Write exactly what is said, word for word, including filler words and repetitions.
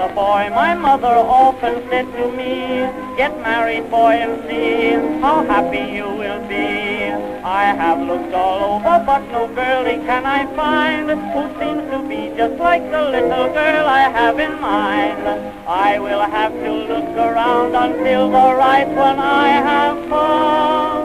a boy, my mother often said to me, get married, boy, and see how happy you will be. I have looked all over, but no girlie can I find who seems to be just like the little girl I have in mind. I will have to look around until the right one I have found.